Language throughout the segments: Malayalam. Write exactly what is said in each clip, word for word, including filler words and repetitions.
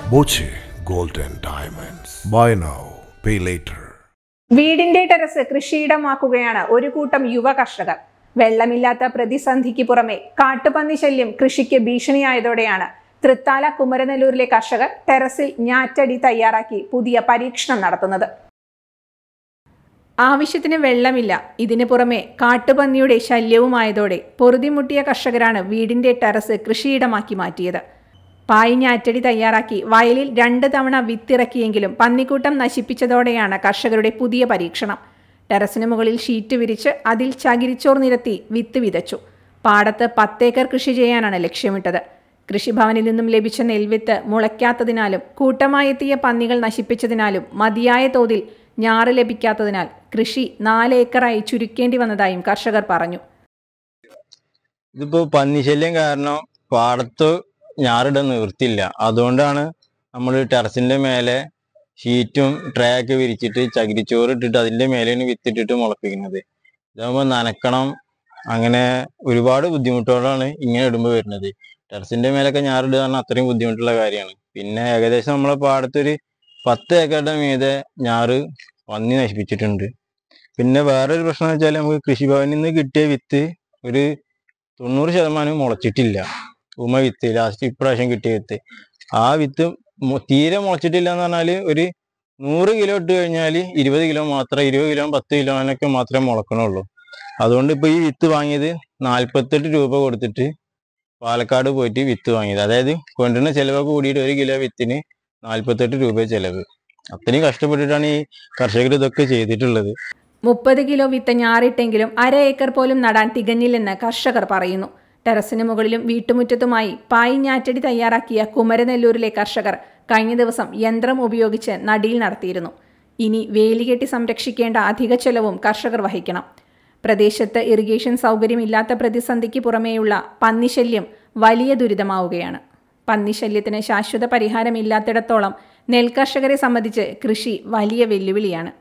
Boche Gold and Diamonds. Buy now, pay later. വീടിന്റെ ടെറസ് കൃഷിയിടമാക്കുകയാണ് ഒരു കൂട്ടം യുവ കർഷകർ. വെള്ളമില്ലാത്ത പ്രതിസന്ധിക്ക് പുറമെ കാട്ടുപന്നി ശല്യം കൃഷിക്ക് ഭീഷണിയായതോടെയാണ് തൃത്താല കുമരനെല്ലൂരിലെ കർഷകർ ടെറസിൽ ഞാറ്റടി തയ്യാറാക്കി പുതിയ പരീക്ഷണം നടത്തുന്നത്. ആവശ്യത്തിന് വെള്ളമില്ല, ഇതിനു പുറമെ കാട്ടുപന്നിയുടെ ശല്യവുമായതോടെ പൊറുതിമുട്ടിയ കർഷകരാണ് വീടിന്റെ ടെറസ് കൃഷിയിടമാക്കി മാറ്റിയത്. പായ് ഞാറ്റടി തയ്യാറാക്കി വയലിൽ രണ്ട് തവണ വിത്തിറക്കിയെങ്കിലും പന്നിക്കൂട്ടം നശിപ്പിച്ചതോടെയാണ് കർഷകരുടെ പുതിയ പരീക്ഷണം. ടെറസിന് മുകളിൽ ഷീറ്റ് വിരിച്ച് അതിൽ ചകിരിച്ചോർ നിരത്തി വിത്ത് വിതച്ചു. പാടത്ത് പത്തേക്കർ കൃഷി ചെയ്യാനാണ് ലക്ഷ്യമിട്ടത്. കൃഷിഭവനിൽ നിന്നും ലഭിച്ച നെൽവിത്ത് മുളയ്ക്കാത്തതിനാലും കൂട്ടമായെത്തിയ പന്നികൾ നശിപ്പിച്ചതിനാലും മതിയായ തോതിൽ ഞാറ് ലഭിക്കാത്തതിനാൽ കൃഷി നാല് ഏക്കറായി ചുരുക്കേണ്ടി വന്നതായും കർഷകർ പറഞ്ഞു. ഇതിപ്പോ പന്നിശല്യം കാരണം പാടത്ത് ഞാറിടാൻ നിവൃത്തിയില്ല. അതുകൊണ്ടാണ് നമ്മൾ ടെറസിന്റെ മേലെ ഷീറ്റും ട്രേ ഒക്കെ വിരിച്ചിട്ട് ചകിരിച്ചോറ് ഇട്ടിട്ട് അതിന്റെ മേലെയാണ് വിത്തിട്ടിട്ട് മുളപ്പിക്കുന്നത്. ഇതാകുമ്പോൾ നനക്കണം, അങ്ങനെ ഒരുപാട് ബുദ്ധിമുട്ടുകളാണ് ഇങ്ങനെ ഇടുമ്പോൾ വരുന്നത്. ടെറസിന്റെ മേലൊക്കെ ഞാറിടുക പറഞ്ഞാൽ അത്രയും ബുദ്ധിമുട്ടുള്ള കാര്യമാണ്. പിന്നെ ഏകദേശം നമ്മളെ പാടത്തൊരു പത്ത് ഏക്കറുടെ മീതെ ഞാറ് പന്നി നശിപ്പിച്ചിട്ടുണ്ട്. പിന്നെ വേറൊരു പ്രശ്നം എന്ന് വെച്ചാൽ നമുക്ക് കൃഷിഭവനിൽ നിന്ന് കിട്ടിയ വിത്ത് ഒരു തൊണ്ണൂറ് ശതമാനം മുളച്ചിട്ടില്ല. ഉമ വിത്ത് ലാസ്റ്റ് ഇപ്രാവശ്യം കിട്ടിയ വിത്ത് ആ വിത്ത് തീരെ മുളച്ചിട്ടില്ല എന്ന് പറഞ്ഞാൽ ഒരു നൂറ് കിലോ ഇട്ട് കഴിഞ്ഞാൽ ഇരുപത് കിലോ മാത്രം ഇരുപത് കിലോ പത്ത് കിലോ അതിനൊക്കെ മാത്രമേ മുളക്കണുള്ളൂ. അതുകൊണ്ട് ഇപ്പോൾ ഈ വിത്ത് വാങ്ങിയത് നാൽപ്പത്തെട്ട് രൂപ കൊടുത്തിട്ട് പാലക്കാട് പോയിട്ട് വിത്ത് വാങ്ങിയത്. അതായത് കൊണ്ടുവരുന്ന ചിലവൊക്കെ കൂടിയിട്ട് ഒരു കിലോ വിത്തിന് നാൽപ്പത്തെട്ട് രൂപ ചിലവ്. അത്രയും കഷ്ടപ്പെട്ടിട്ടാണ് ഈ കർഷകർ ഇതൊക്കെ ചെയ്തിട്ടുള്ളത്. മുപ്പത് കിലോ വിത്ത് ഞാറിട്ടെങ്കിലും അര ഏക്കർ പോലും നടാൻ തികഞ്ഞില്ലെന്ന് കർഷകർ പറയുന്നു. ടെറസിന് മുകളിലും വീട്ടുമുറ്റത്തുമായി പായ് ഞാറ്റടി തയ്യാറാക്കിയ കുമരനെല്ലൂരിലെ കർഷകർ കഴിഞ്ഞ ദിവസം യന്ത്രം ഉപയോഗിച്ച് നടീൽ നടത്തിയിരുന്നു. ഇനി വേലികെട്ടി സംരക്ഷിക്കേണ്ട അധിക ചെലവും കർഷകർ വഹിക്കണം. പ്രദേശത്ത് ഇറിഗേഷൻ സൗകര്യമില്ലാത്ത പ്രതിസന്ധിക്ക് പുറമേയുള്ള പന്നിശല്യം വലിയ ദുരിതമാവുകയാണ്. പന്നിശല്യത്തിന് ശാശ്വത പരിഹാരമില്ലാത്തിടത്തോളം നെൽകർഷകരെ സംബന്ധിച്ച് കൃഷി വലിയ വെല്ലുവിളിയാണ്.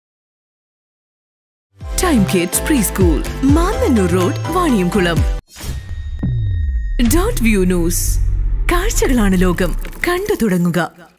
Time kids pre school, Mannannur road, Vaniyamkulam. Dot view news, കാഴ്ചകളാണ് ലോകം, കണ്ടു തുടങ്ങുക.